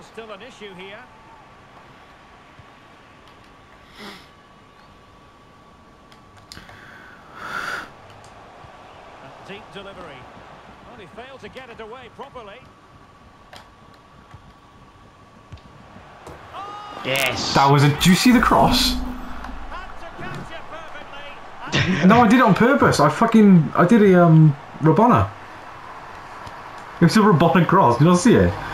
still an issue here. A deep delivery. Well, he failed to get it away properly. Yes. That was a... Do you see the cross? Had to catch it perfectly. No, I did it on purpose. I did a Robona. It was a Robona cross. Did you not see it?